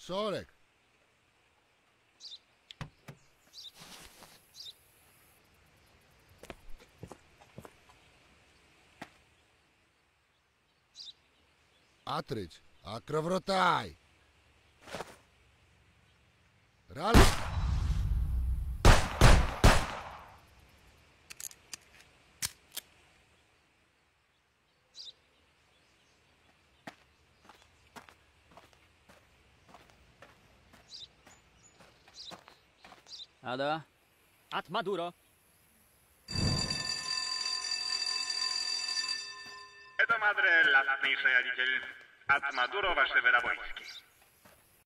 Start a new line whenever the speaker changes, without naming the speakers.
Sorek. Atreć, a krovrotaj. Rale.
Ada?
At Maduro.
Это Madre, lastný šajaditeľ. At Maduro, vaše vera vojsky.